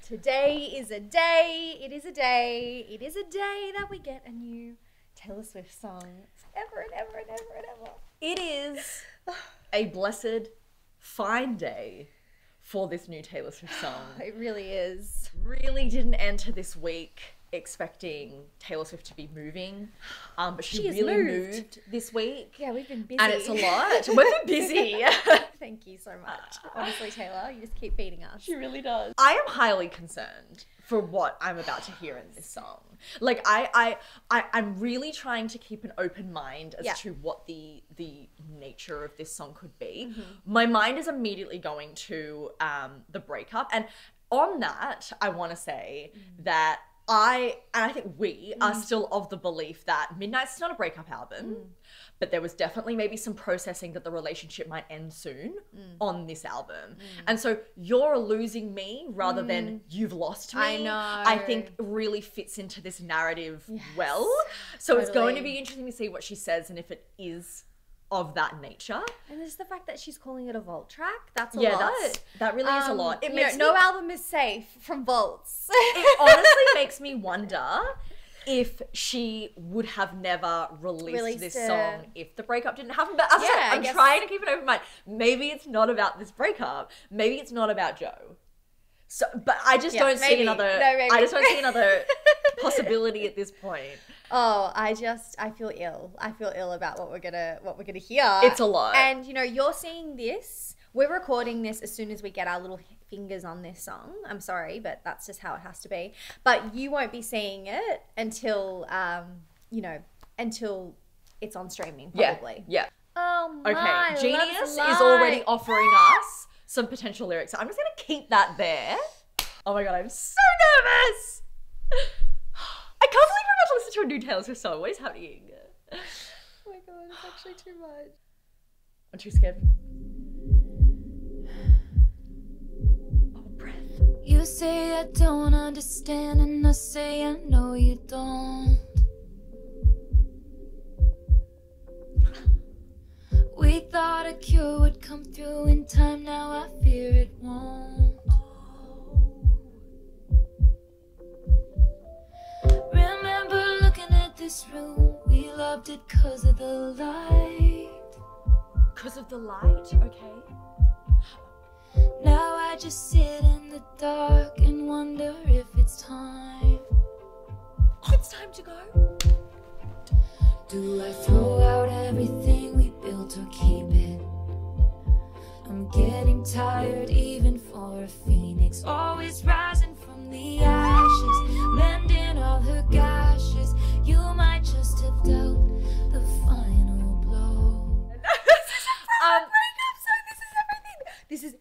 Today is a day. It is a day. It is a day that we get a new Taylor Swift song. Ever and ever and ever and ever. It is a blessed, fine day for this new Taylor Swift song. It really is. Really didn't enter this week expecting Taylor Swift to be moving, but she really moved this week. Yeah, we've been busy. And it's a lot. We've been busy. Thank you so much. Honestly, Taylor, you just keep feeding us. She really does. I am highly concerned for what I'm about to hear in this song. Like, I'm really trying to keep an open mind as to what the nature of this song could be. Mm-hmm. My mind is immediately going to the breakup. And on that, I want to say that I think we are still of the belief that Midnight's not a breakup album, but there was definitely maybe some processing that the relationship might end soon on this album. And so you're losing me rather than you've lost me. I know. I think really fits into this narrative well. So it's going to be interesting to see what she says and if it is of that nature. And there's the fact that she's calling it a vault track. That's a lot. That really is a lot. It makes no album is safe from vaults. It honestly makes me wonder if she would have never released this song if the breakup didn't happen. But as I said, I'm trying to keep an open mind. Maybe it's not about this breakup. Maybe it's not about Joe. So, but I just don't see another. I just don't see another possibility at this point. Oh, I feel ill. I feel ill about what we're gonna hear. It's a lot. And you're seeing this. We're recording this as soon as we get our little fingers on this song. I'm sorry, but that's just how it has to be. But you won't be seeing it until until it's on streaming, probably. Yeah. Oh my. Okay. Genius is already offering us some potential lyrics. I'm just gonna keep that there. Oh my god, I'm so nervous. I can't believe we're about to listen to a new Taylor Swift song. What is happening? Oh my god, it's actually too much. I'm too scared. Oh, breath. You say I don't understand, and I say I know you don't. We thought a cure would come through in time, now I fear it won't. Remember looking at this room, we loved it 'cause of the light. 'Cause of the light? Okay. Now I just sit in the dark and wonder if it's time. It's time to go. Do I throw out everything we built or keep it? I'm getting tired even for a phoenix, always rising from the ashes, mending all her gashes. You might just have dealt the final blow. Breakup song. This is everything.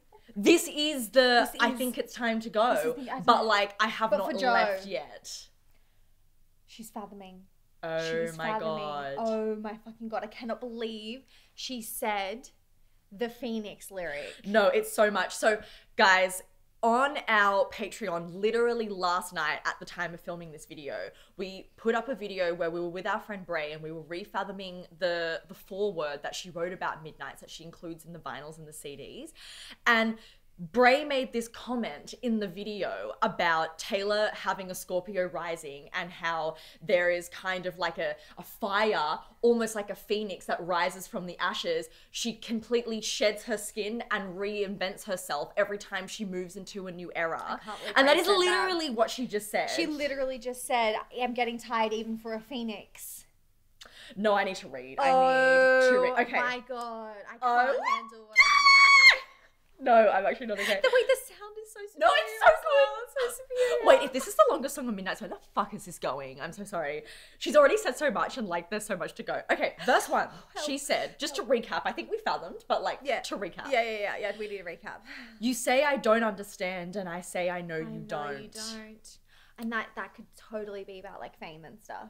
I think it's time to go. But like, I have not left yet. She's fathoming. Oh my god. Oh my fucking god. I cannot believe she said the Phoenix lyric. No, it's so much. So guys, on our Patreon, literally last night at the time of filming this video, we put up a video where we were with our friend Bray and we were refathoming the foreword that she wrote about Midnights that she includes in the vinyls and the CDs. And Bray made this comment in the video about Taylor having a Scorpio rising and how there is kind of like a fire, almost like a phoenix that rises from the ashes. She completely sheds her skin and reinvents herself every time she moves into a new era. And that is literally what she just said. She literally just said, I'm getting tired even for a phoenix. No, I need to read. I need to read. Okay. Oh my god. I can't handle what I'm hearing. No, I'm actually not okay. The way the sound is so superior. No, it's so good. So superior. Wait, if this is the longest song on Midnight, where the fuck is this going? I'm so sorry. She's already said so much and like there's so much to go. Okay, verse 1. She said, just to recap, I think we fathomed, but like to recap. Yeah, we need a recap. You say I don't understand and I say I know you don't. You don't. And that could totally be about like fame and stuff.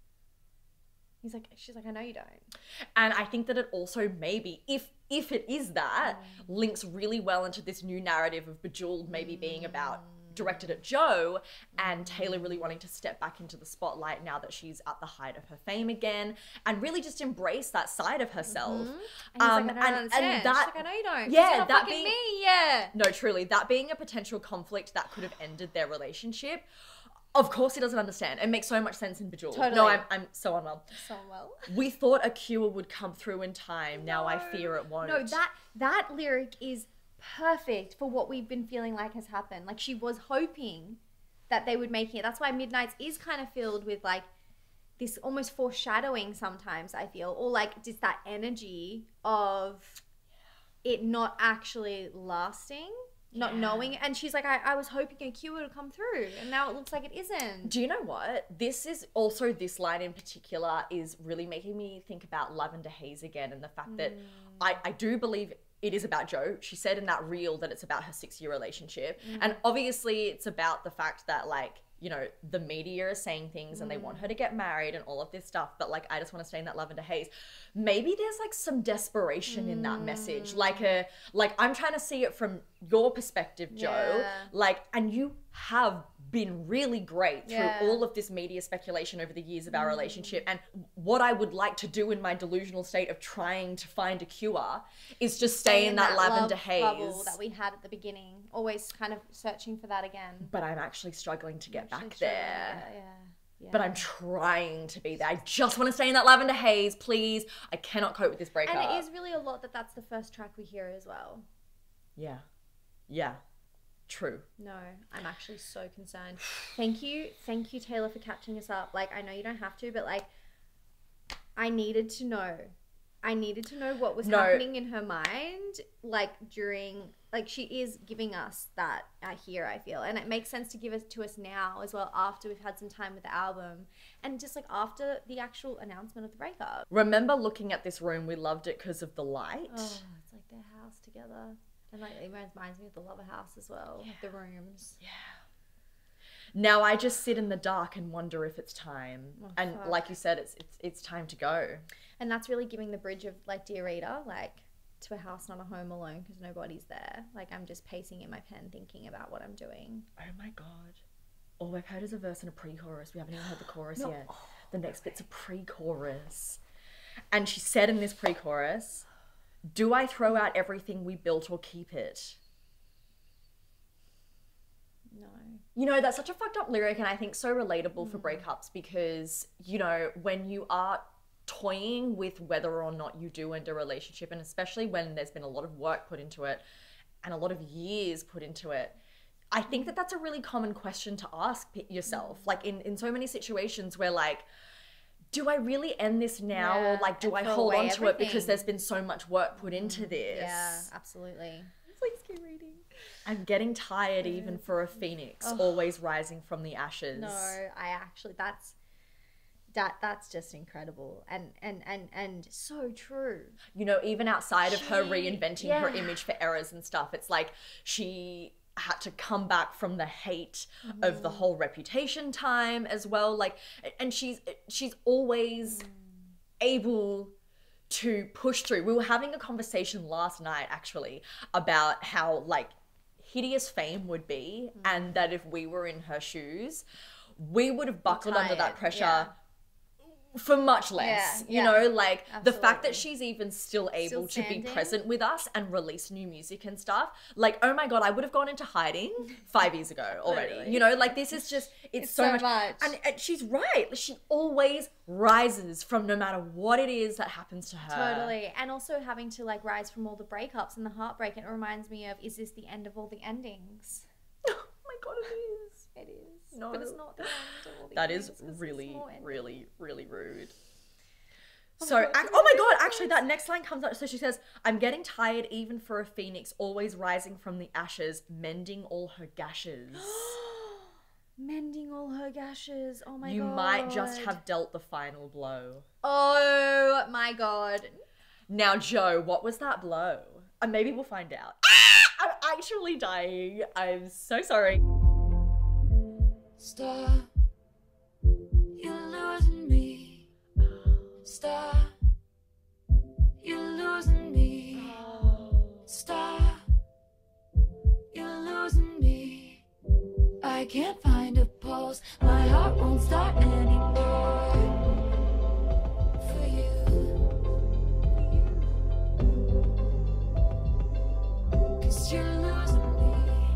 She's like, I know you don't. And I think that it also maybe, if it is that, links really well into this new narrative of Bejeweled maybe being about directed at Joe and Taylor really wanting to step back into the spotlight now that she's at the height of her fame again and really just embrace that side of herself. And he's like, I don't understand. And She's that, like, I know you don't. yeah, You're not that fucking being, me. Yeah. no, truly, that being a potential conflict that could have ended their relationship. Of course he doesn't understand. It makes so much sense in Bejeweled. Totally. No, I'm so unwell. So well. We thought a cure would come through in time. Now I fear it won't. No, that lyric is perfect for what we've been feeling like has happened. Like she was hoping that they would make it. That's why Midnights is kind of filled with like this almost foreshadowing sometimes, I feel, or like just that energy of it not actually lasting. Not knowing, and she's like, I was hoping a cure would come through, and now it looks like it isn't. Do you know what? This line in particular is really making me think about Lavender Haze again, and the fact that I do believe it is about Joe. She said in that reel that it's about her 6-year relationship, and obviously it's about the fact that like, you know, the media is saying things and they want her to get married and all of this stuff, but like I just want to stay in that Lavender Haze. Maybe there's like some desperation in that message, like I'm trying to see it from your perspective, Joe, like, and you have been really great through all of this media speculation over the years of our relationship, and what I would like to do in my delusional state of trying to find a cure is just stay in that Lavender Haze bubble that we had at the beginning, always kind of searching for that again. But I'm actually struggling to get back there. Yeah. But I'm trying to be there. I just want to stay in that Lavender Haze, please. I cannot cope with this breakup. And it is really a lot that's the first track we hear as well. Yeah. True. No, I'm actually so concerned. Thank you, Taylor, for catching us up. Like, I know you don't have to, but like, I needed to know what was happening in her mind, like during, like she is giving us that here, I feel, and it makes sense to give it to us now as well after we've had some time with the album and just like after the actual announcement of the breakup. Remember looking at this room, we loved it because of the light. Oh, it's like their house together. And like it reminds me of the Lover House as well, the rooms. Yeah. Now I just sit in the dark and wonder if it's time. And fuck. like you said, it's time to go. And that's really giving the bridge of like Dear Reader, like to a house, not a home alone, because nobody's there. Like I'm just pacing in my pen, thinking about what I'm doing. Oh my God. All we've heard is a verse and a pre-chorus. We haven't even heard the chorus yet. Oh, the next bit's a pre-chorus. And she said in this pre-chorus, do I throw out everything we built or keep it? No. You know, that's such a fucked up lyric and I think so relatable for breakups because, you know, when you are toying with whether or not you do end a relationship, and especially when there's been a lot of work put into it and a lot of years put into it, I think that that's a really common question to ask yourself. Like in so many situations where like, do I really end this now? Or like, do I hold on to it because there's been so much work put into this? Yeah, absolutely. Please keep reading. I'm getting tired even for a phoenix, always rising from the ashes. No, I actually, that's just incredible and so true. You know, even outside of her reinventing her image for errors and stuff, it's like she had to come back from the hate of the whole Reputation time as well. Like, and she's always able to push through. We were having a conversation last night actually about how like hideous fame would be and that if we were in her shoes, we would have buckled under that pressure for much less, you know, like the fact that she's even still able to be present with us and release new music and stuff, like, oh my God, I would have gone into hiding 5 years ago already, you know, like this is just, it's so much. And she's right. She always rises from no matter what it is that happens to her. Totally. And also having to like rise from all the breakups and the heartbreak. It reminds me of, is this the end of all the endings? Oh my God, it is. It is. No. But it's not the end of all the that endings. is really, really, really rude. Oh So, my God, oh my God, actually that next line comes up. So she says, I'm getting tired even for a phoenix, always rising from the ashes, mending all her gashes. Mending all her gashes. Oh my God. You might just have dealt the final blow. Oh my God. Now, Joe, what was that blow? Maybe we'll find out. I'm actually dying. I'm so sorry. Stop, you're losing me. Stop, you're losing me. Stop, you're losing me. I can't find a pulse. My heart won't start anymore. For you. 'Cause you're losing me.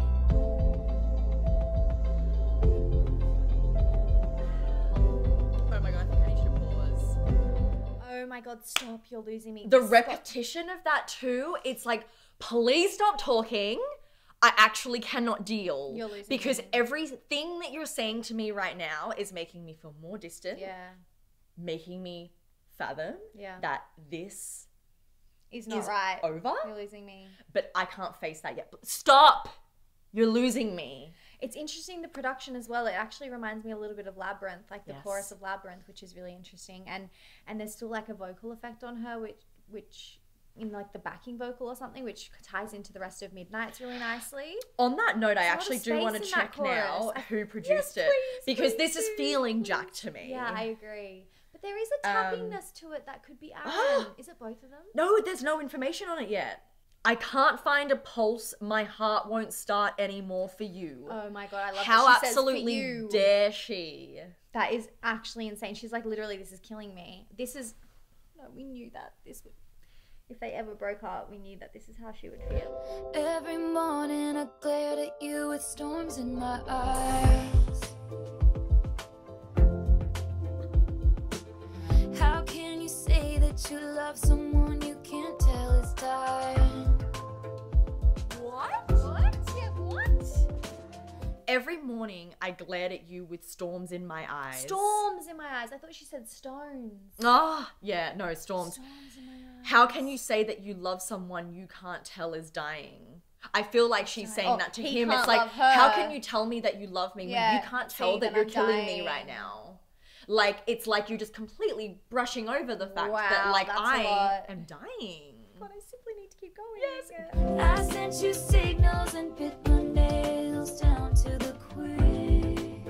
Oh my god, I think I need to pause. Oh my god, stop, you're losing me. The Stop. repetition of that too, it's like, please stop talking. I actually cannot deal. You're losing because me. everything that you're saying to me right now is making me feel more distant. Yeah. Making me fathom Yeah. that this Is not is right. over. You're losing me. But I can't face that yet. But stop! You're losing me. It's interesting, the production as well. It actually reminds me a little bit of Labyrinth, like the Yes. chorus of Labyrinth, which is really interesting. And there's still like a vocal effect on her, which in like the backing vocal or something, which ties into the rest of Midnight's really nicely. On that note, I There's a lot actually of do want to space in that check now chorus. who produced it. please, Because please this is do, feeling please. Jack to me. Yeah, I agree. But there is a tappiness to it that could be Aaron. Is it both of them? No, there's no information on it yet. I can't find a pulse. My heart won't start anymore for you. Oh my god, I love How that she says, "For absolutely you." dare she? That is actually insane. She's like, literally, this is killing me. This is... No, we knew that this would... If they ever broke up, we knew that this is how she would feel. Every morning I glared at you with storms in my eyes. How can you say that you love someone you can't tell is dying? What? Yeah, what? Every morning I glared at you with storms in my eyes. Storms in my eyes. I thought she said stones. Ah, yeah, no, storms. Storms in my eyes. How can you say that you love someone you can't tell is dying? I feel like she's saying Oh, that to he him. can't It's like, love her. how can you tell me that you love me when Yeah, you can't tell see, that then you're I'm killing me dying. right now? Like, it's like you're just completely brushing over the fact that, Wow, like, that's a I lot. am dying. But I simply need to keep going. Yes. Yeah. I sent you signals and bit my nails down to the quick.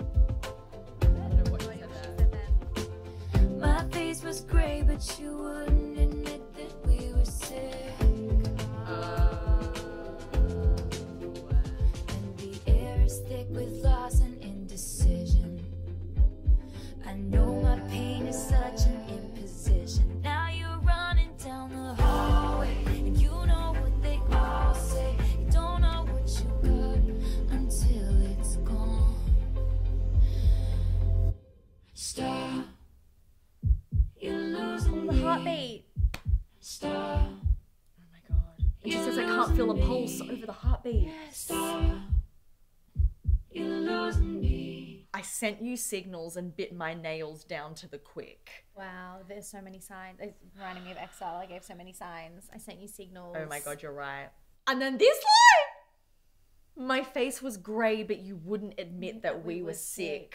My face was gray, but you wouldn't admit that we were sick. And the air is thick with loss and indecision. I know my pain is such an imposition. Now you're running down the hallway, and you know what they all say. You don't know what you got until it's gone. Stop. You're losing The me. heartbeat. Stop. Oh my god. And she says I can't feel a pulse over the heartbeat. Stop. You're losing me. I sent you signals and bit my nails down to the quick. Wow, there's so many signs. It's reminding me of Exile. I gave so many signs. I sent you signals. Oh my god, you're right. And then this line! My face was grey, but you wouldn't admit that we were sick.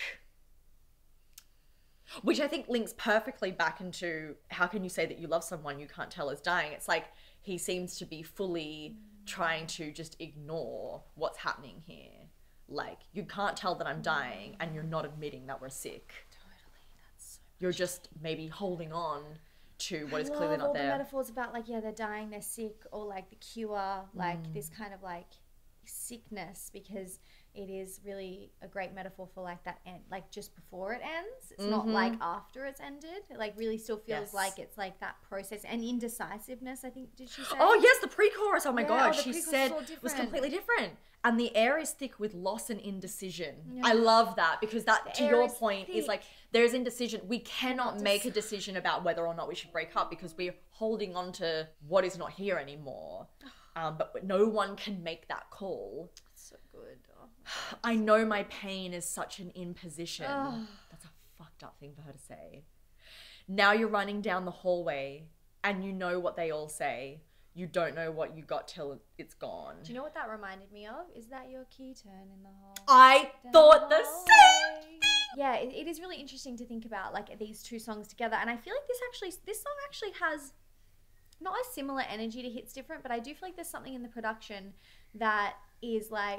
Which I think links perfectly back into how can you say that you love someone you can't tell is dying? It's like he seems to be fully trying to just ignore what's happening here. Like, you can't tell that I'm dying and you're not admitting that we're sick. Totally, that's so... You're just maybe holding on to what is I clearly love not all there. the metaphors about like, yeah, they're dying, they're sick, or like the cure, like this kind of like sickness, because it is really a great metaphor for like that end, like just before it ends. It's not like after it's ended. It like really still feels Yes. like it's like that process and indecisiveness. I think, did she say? Oh yes, the pre-chorus. Oh my Yeah, god, oh, the she pre-chorus said is all was different. completely different. And the air is thick with loss and indecision. Yeah. I love that because that, to air your is point, is thick. like there's indecision. We cannot Not make a decision about whether or not we should break up because we're holding on to what is not here anymore. But no one can make that call. So good. Oh, I know my pain is such an imposition. Ugh. That's a fucked up thing for her to say. Now you're running down the hallway and you know what they all say. You don't know what you got till it's gone. do you know what that reminded me of? Is that your key turn in the hall? I thought the same thing. Yeah, it is really interesting to think about like these two songs together, and I feel like this song actually has not a similar energy to Hits Different, but I do feel like there's something in the production that is like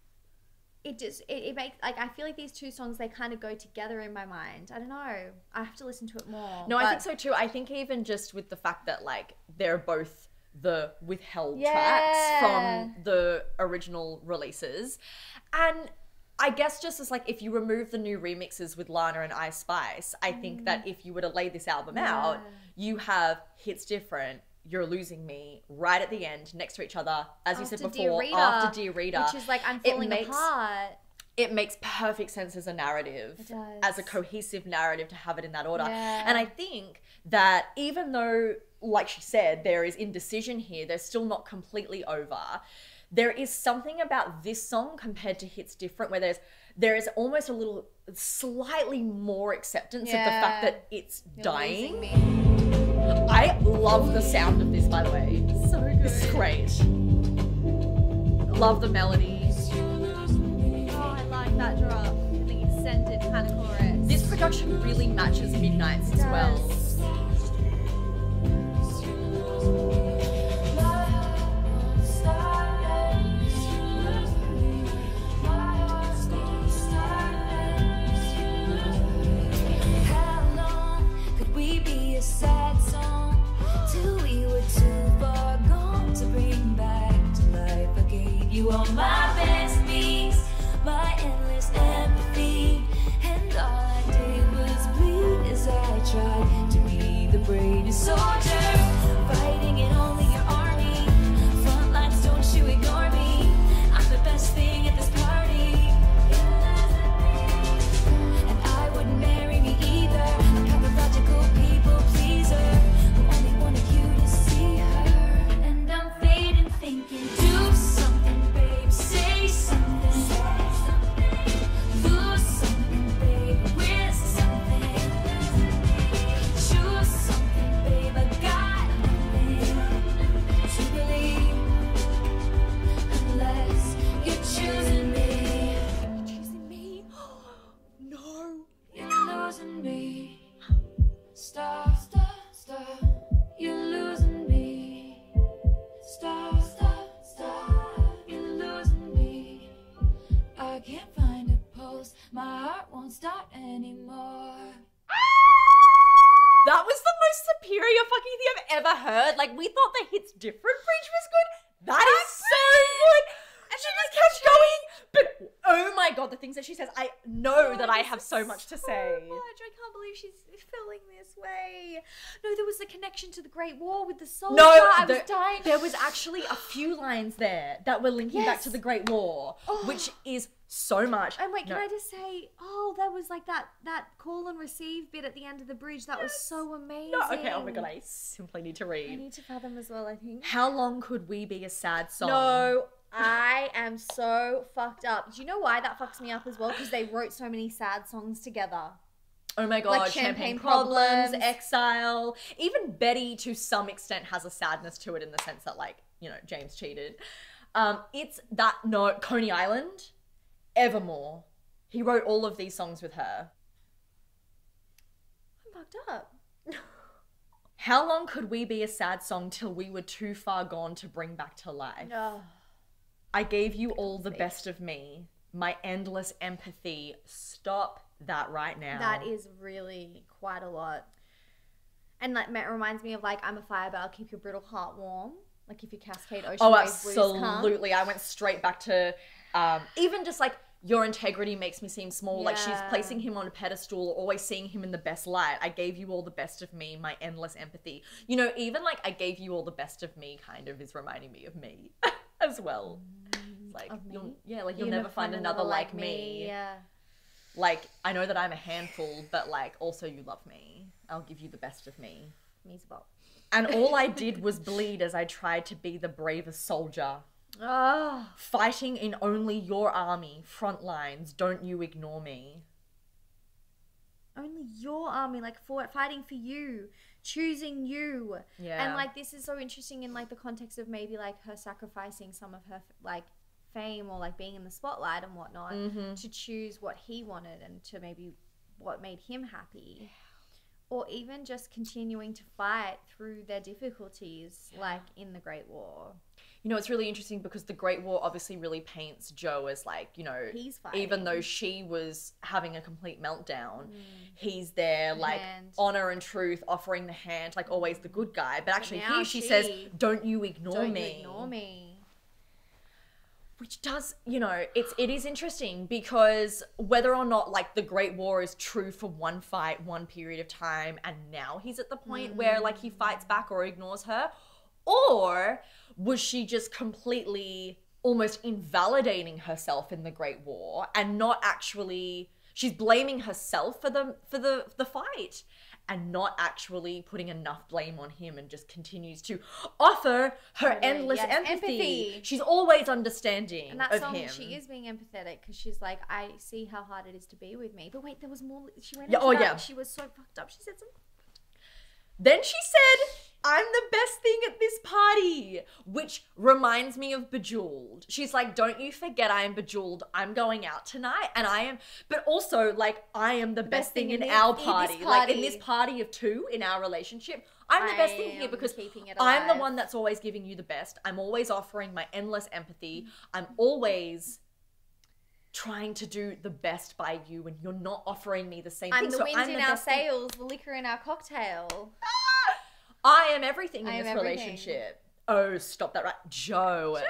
it makes like I feel like these two songs, they kind of go together in my mind. I don't know. I have to listen to it more. No, I think so too. I think even just with the fact that like they're both the withheld Yeah. tracks from the original releases, and I guess just as like if you remove the new remixes with Lana and Ice Spice, I think that if you were to lay this album out, you have Hits Different, You're Losing Me right at the end next to each other, as you said before, after Dear Rita, which is like I'm falling apart. It makes perfect sense as a narrative, as a cohesive narrative to have it in that order. Yeah. And I think that even though, like she said, there is indecision here, they're still not completely over. There is something about this song compared to Hits Different where there is almost a little slightly more acceptance of the fact that it's dying. I love the sound of this, by the way. So good. It's great. Love the melodies. Oh, I like that drop. The extended kind of chorus. This production really matches Midnight's as well. Sad song till we were too far gone to bring back to life. I gave you all my best beats, my endless empathy, and all I did was bleed as I tried to be the bravest soldier, fighting in only your army. Front lines, don't you ignore me. I'm the best thing at this party, and I wouldn't marry me either. A pathological people pleaser who only wanted you to see her. And I'm fading, thinking, do something, babe, say something, lose something, babe, risk something, choose something, babe. I got nothing to believe unless you're choosing me. You're choosing me? No. You're losing me. Stop, stop, stop. You're losing me. Stop, stop, stop. You're losing me. I can't find a pulse. My heart won't start anymore. That was the most superior fucking thing I've ever heard. Like, we thought the Hits Different bridge was good. That is so good. And she just kept going. But, oh my God, the things that she says, I know that I have so much to say. I can't believe she's feeling this way. No, there was a connection to the Great War with the soldier. No, I was dying. There was actually a few lines there that were linking back to the Great War, which is so much. And wait, can I just say, there was like that call and receive bit at the end of the bridge. That was so amazing. No, okay, oh my God, I simply need to read. I need to fathom as well, I think. How long could we be a sad song? No, I am so fucked up. Do you know why that fucks me up as well? Because they wrote so many sad songs together. Oh my God, Like Champagne Problems, Exile. Even Betty, to some extent, has a sadness to it in the sense that, like, you know, James cheated. It's that, no, Coney Island, Evermore. He wrote all of these songs with her. I'm fucked up. How long could we be a sad song till we were too far gone to bring back to life? No. I gave you all the best of me, my endless empathy. Stop that right now. That is really quite a lot. And like, it reminds me of like, I'm a fire, but I'll keep your brittle heart warm. Like if you cascade ocean waves, blues come. Absolutely. I went straight back to even just like, your integrity makes me seem small. Like she's placing him on a pedestal, always seeing him in the best light. I gave you all the best of me, my endless empathy. You know, even like I gave you all the best of me kind of is reminding me of me as well. Like, you'll never find another like me. Yeah. Like, I know that I'm a handful, but like, also you love me. I'll give you the best of me. Me's a bop. And all I did was bleed as I tried to be the bravest soldier. Oh. Fighting in only your army, front lines, don't you ignore me. Only your army, like fighting for you, choosing you. Yeah. And like, this is so interesting in like the context of maybe like her sacrificing some of her like fame or like being in the spotlight and whatnot to choose what he wanted and to maybe what made him happy. Or even just continuing to fight through their difficulties, like in the Great War. You know, it's really interesting because the Great War obviously really paints Jo as like, you know, he's fighting. Even though she was having a complete meltdown, he's there like honor and truth, offering the hand, like always the good guy. But actually here she says, don't you ignore me. Don't you ignore me. Which does, you know, it is interesting because whether or not like the Great War is true for one fight, one period of time, and now he's at the point where like he fights back or ignores her, or was she just completely almost invalidating herself in the Great War and not actually, she's blaming herself for the fight and not actually putting enough blame on him and just continues to offer her endless empathy. She's always understanding and that of song, him. she is being empathetic because she's like, I see how hard it is to be with me. But wait, there was more. She went into that. She was so fucked up. She said something. Then she said, I'm the best thing at this party, which reminds me of Bejeweled. She's like, don't you forget I am Bejeweled. I'm going out tonight and I am, but also like, I am the best thing in our party. Like in this party of two in our relationship, I'm the best thing here because I'm the one that's always giving you the best. I'm always offering my endless empathy. I'm always trying to do the best by you and you're not offering me the same thing. I'm the wind in our sails, the liquor in our cocktail. I am everything in this relationship. Oh, stop that right. Joe, what are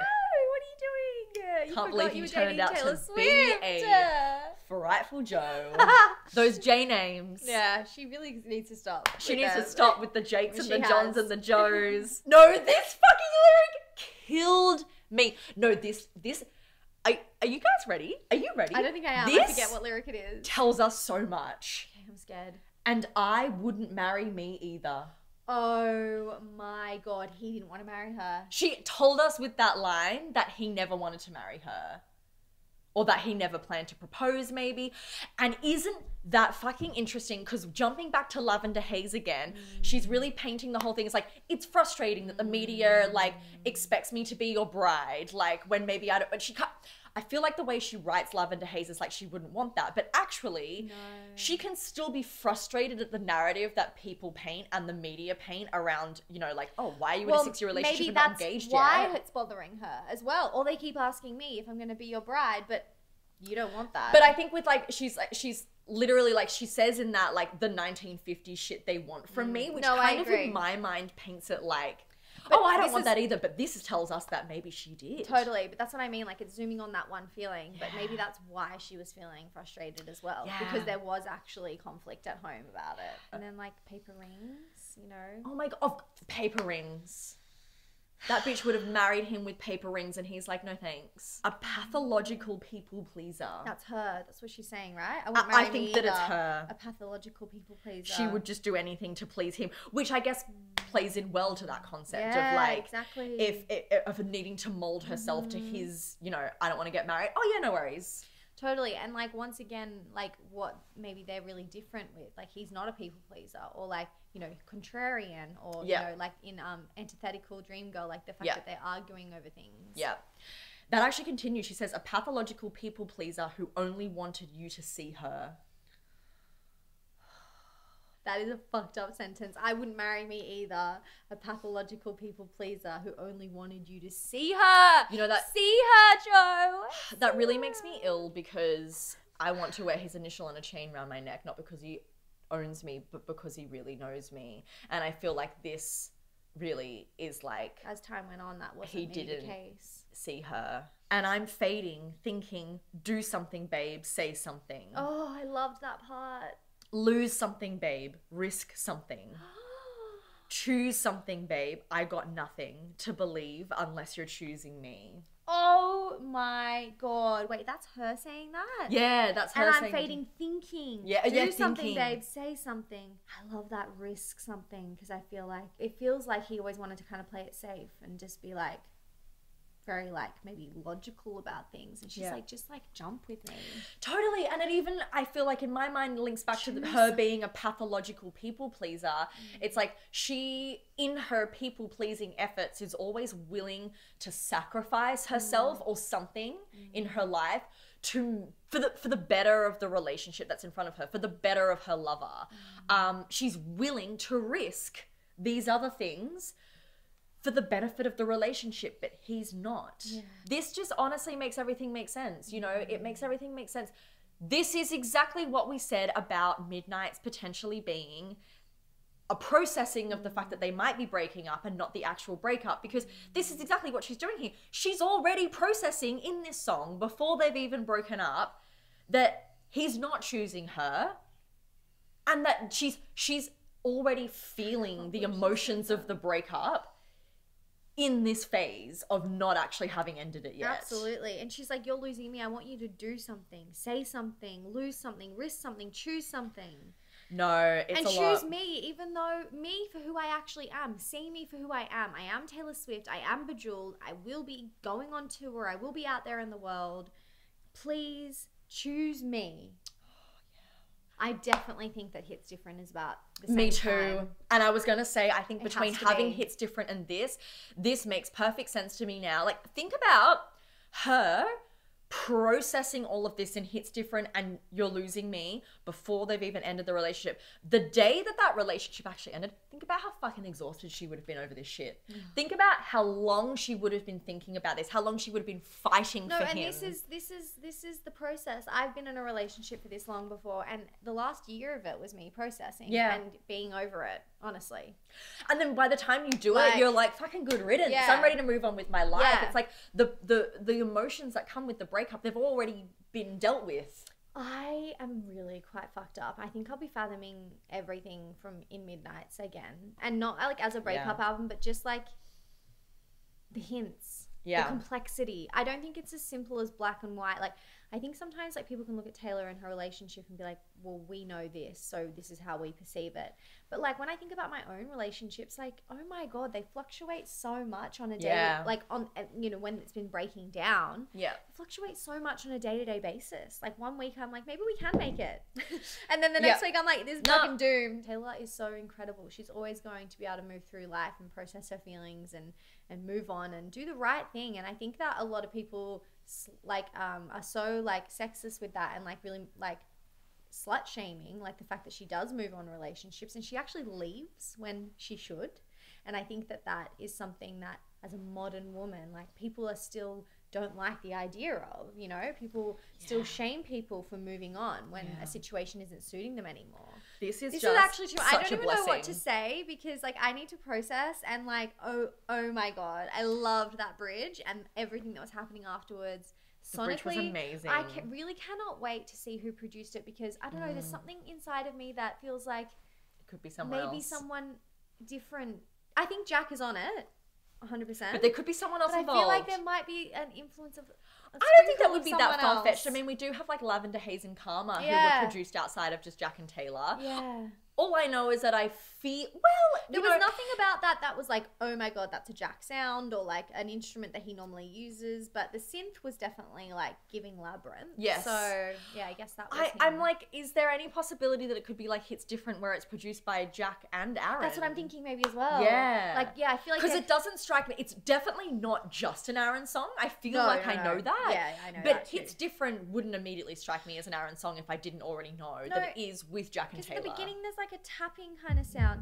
you doing? Can't believe you turned out to be a frightful Joe. Those J names. Yeah, she really needs to stop. She needs to stop with the Jakes and the Johns and the Joes. No, this fucking lyric killed me. No, this are you guys ready? Are you ready? I don't think I am. This I forget what lyric it is. Tells us so much. Okay, I'm scared. And I wouldn't marry me either. Oh my God, he didn't want to marry her. She told us with that line that he never wanted to marry her. Or that he never planned to propose, maybe. And isn't that fucking interesting? Because jumping back to Lavender Haze again, she's really painting the whole thing. It's like, it's frustrating that the media, like, expects me to be your bride. Like, when maybe I don't... But she can't... I feel like the way she writes Lavender Haze is like she wouldn't want that. But actually, she can still be frustrated at the narrative that people paint and the media paint around, you know, like, oh, why are you in a 6-year relationship and not engaged yet? Maybe that's why it's bothering her as well. Or they keep asking me if I'm going to be your bride, but you don't want that. But I think with she's literally like, she says in that, like, the 1950s shit they want from me, which kind of in my mind paints it like, but I don't want that either, but this tells us that maybe she did. Totally, but that's what I mean, like it's zooming on that one feeling, but maybe that's why she was feeling frustrated as well, because there was actually conflict at home about it. And then like paper rings, you know. Oh my God, paper rings. That bitch would have married him with paper rings and he's like, no thanks. A pathological people pleaser. That's her. That's what she's saying, right? I think that it's her. A pathological people pleaser. She would just do anything to please him, which I guess plays in well to that concept of like, of needing to mold herself to his, you know, I don't want to get married. Oh yeah, no worries. Totally. And like, once again, like what maybe they're really different with, like he's not a people pleaser, or like, you know, contrarian, or, you know, like in antithetical dream girl, like the fact that they're arguing over things. Yeah. That actually continues. She says, a pathological people pleaser who only wanted you to see her. That is a fucked up sentence. I wouldn't marry me either. A pathological people pleaser who only wanted you to see her. You know that? See her, Joe. That really makes me ill because I want to wear his initial on a chain around my neck, not because he owns me, but because he really knows me. And I feel like this really is like, as time went on, that wasn't the case. See her. And I'm fading, thinking, do something, babe, say something. Oh, I loved that part. Lose something, babe. Risk something. Choose something, babe. I got nothing to believe unless you're choosing me. Oh my God. Wait, that's her saying that? Yeah, that's her saying. And I'm fading thinking. Yeah, Do something, babe. Say something. I love that risk something, because I feel like, it feels like he always wanted to kind of play it safe and just be like, very like maybe logical about things, and she's like, just like jump with me. Totally. And it even, I feel like in my mind, links back to her being a pathological people pleaser. It's like she, in her people pleasing efforts, is always willing to sacrifice herself or something in her life for the better of the relationship that's in front of her, for the better of her lover. She's willing to risk these other things for the benefit of the relationship, but he's not. This just honestly makes everything make sense. You know, it makes everything make sense. This is exactly what we said about Midnight's potentially being a processing of the fact that they might be breaking up and not the actual breakup, because this is exactly what she's doing here. She's already processing in this song before they've even broken up that he's not choosing her, and that she's already feeling the emotions of the breakup in this phase of not actually having ended it yet. Absolutely. And she's like, you're losing me. I want you to do something, say something, lose something, risk something, choose something. No, it's and a lot. choose me, even though me for who I actually am. See me for who I am. I am Taylor Swift. I am Bejeweled. I will be going on tour. I will be out there in the world. Please choose me. I definitely think that Hits Different is about the same Me too. time. And I was going to say, I think It between has to having be. Hits Different and this makes perfect sense to me now. Like, think about her processing all of this in Hits Different and You're Losing Me before they've even ended the relationship. The day that relationship actually ended, think about how fucking exhausted she would have been over this shit. Think about how long she would have been thinking about this, how long she would have been fighting for him. No, and this is the process. I've been in a relationship for this long before, and the last year of it was me processing and being over it, honestly. And then by the time you do Like, it, you're like, fucking good riddance. Yeah. I'm ready to move on with my life. Yeah. It's like the emotions that come with the breakup, they've already been dealt with. I am really quite fucked up. I think I'll be fathoming everything from In Midnights again. And not like as a breakup album, but just like the hints, the complexity. I don't think it's as simple as black and white. Like, I think sometimes like people can look at Taylor and her relationship and be like, well, we know this, so this is how we perceive it. But like when I think about my own relationships, like, oh my God, they fluctuate so much on a day, like on, you know, when it's been breaking down, it fluctuates so much on a day-to-day basis. Like one week I'm like, maybe we can make it. And then the next week I'm like, this is fucking doomed. Taylor is so incredible. She's always going to be able to move through life and process her feelings and move on and do the right thing. And I think that a lot of people like are so like sexist with that and like really like slut shaming, like the fact that she does move on relationships and she actually leaves when she should. And I think that that is something that as a modern woman, like people are still don't like the idea of, you know, people still shame people for moving on when a situation isn't suiting them anymore. This is actually true. I don't such a even know what blessing. to say because like I need to process and like, oh my God, I loved that bridge and everything that was happening afterwards. The bridge was Sonically, amazing. I really cannot wait to see who produced it because I don't know, there's something inside of me that feels like It could be someone maybe else. someone different. I think Jack is on it, 100%. But there could be someone else But involved. I feel like there might be an influence of. I don't think that would be that someone else. far-fetched. I mean, we do have like Lavender Haze and Karma who Yeah. were produced outside of just Jack and Taylor. Yeah. All I know is that I feel, There was nothing about that was like, oh my God, that's a Jack sound or like an instrument that he normally uses. But the synth was definitely like giving Labyrinth. Yes. So yeah, I guess that was I'm him. like, is there any possibility that it could be like Hits Different where it's produced by Jack and Aaron? That's what I'm thinking maybe as well. Yeah. Like, yeah, I feel like. Because it doesn't strike me. It's definitely not just an Aaron song. I feel like I know that. Yeah, I know But that too. Hits Different wouldn't immediately strike me as an Aaron song if I didn't already know that it is with Jack and Because Taylor. at the beginning there's like a tapping kind of sound.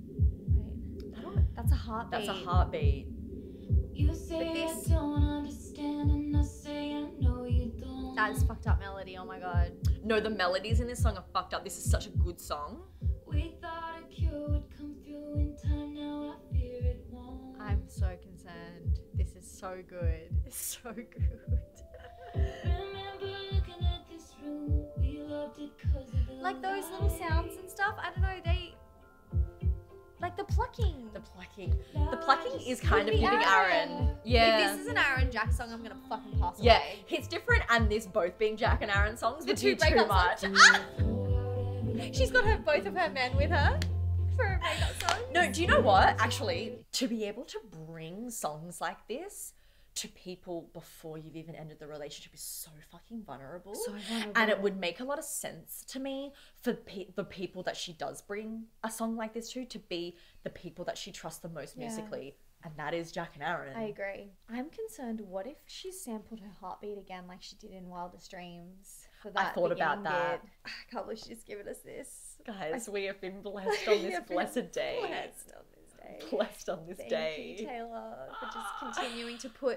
Wait. That's a heartbeat. That's a heartbeat. You say I don't understand, and I say I know you don't. That's fucked up melody, oh my God. No, the melodies in this song are fucked up. This is such a good song. We thought a cure would come through in time, now I fear it won't. I'm so concerned. This is so good. It's so good. Remember looking at this room, we loved it 'cause of the Like those little sounds and stuff, I don't know, they... Like the plucking. The plucking is kind of be giving Aaron. Yeah. If this is an Aaron Jack song, I'm gonna fucking pass Yeah, away. Hits Different and this both being Jack and Aaron songs The would two be too breakup much. songs. Ah! She's got both of her men with her for a breakup song. No, do you know what? Actually, to be able to bring songs like this to people before you've even ended the relationship is so fucking vulnerable. So vulnerable. And it would make a lot of sense to me for the people that she does bring a song like this to be the people that she trusts the most musically. And that is Jack and Aaron. I agree. I'm concerned, what if she sampled her heartbeat again like she did in Wildest Dreams? For that thought about beginning that. bit? I can't believe she's given us this. Guys, we have been blessed on this blessed day. Blessed on this day. Blessed on this Thank day. you, Taylor, for just continuing to put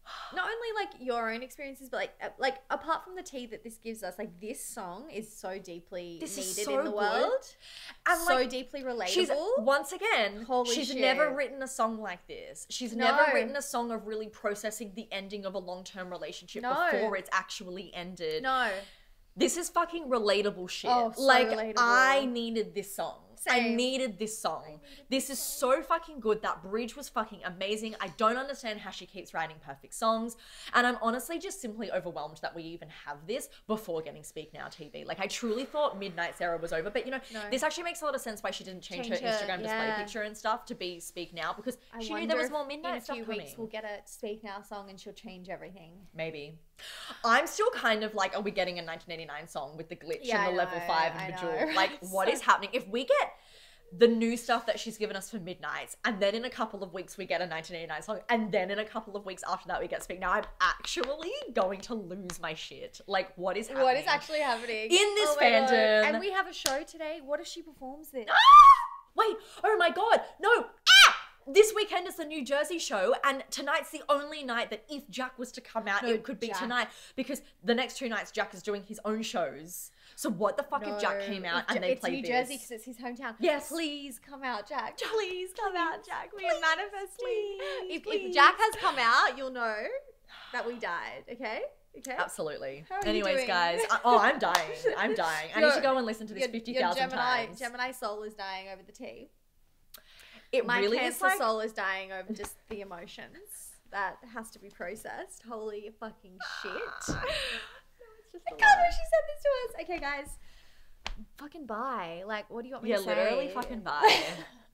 not only like your own experiences, but like apart from the tea that this gives us, like this song is so deeply needed in the world, and so like, deeply relatable. she's once again, Holy she's shit. never written a song like this. She's No. never written a song of really processing the ending of a long-term relationship No. before it's actually ended. No. This is fucking relatable shit. Oh, so like, relatable. I needed this song. I Same. needed this song. This is so fucking good. That bridge was fucking amazing. I don't understand how she keeps writing perfect songs. And I'm honestly just simply overwhelmed that we even have this before getting Speak Now TV. Like, I truly thought Midnight's era was over. But, you know, this actually makes a lot of sense why she didn't change her Instagram display picture and stuff to be Speak Now, because she knew there was more Midnight stuff coming. In a few weeks, we'll get a Speak Now song and she'll change everything. Maybe. I'm still kind of like, are we getting a 1989 song with the glitch and the level 5 and Bejeweled? Like, what is happening? If we get the new stuff that she's given us for Midnights, and then in a couple of weeks we get a 1989 song, and then in a couple of weeks after that we get Speak Now, I'm actually going to lose my shit. Like, what is happening? What is actually happening in this my fandom? God. And we have a show today. What if she performs this? Wait, oh my God, no. This weekend is the New Jersey show, and tonight's the only night that if Jack was to come out, it could be tonight, because the next 2 nights Jack is doing his own shows. So what the fuck if Jack came out and they played this? It's New Jersey because it's his hometown. Yes. Please come out, Jack. Please come out, Jack. We are manifesting. If Jack has come out, you'll know that we died, okay? Okay? Absolutely. How are you Anyways, doing? guys. I'm dying. I'm dying. I need to go and listen to this 50,000 times. Gemini soul is dying over the tea. My really Cancer is like... soul is dying over just the emotions that has to be processed. Holy fucking shit. I can't believe she said this to us. Okay, guys. Fucking bye. Like, what do you want me to say? Yeah, literally fucking bye.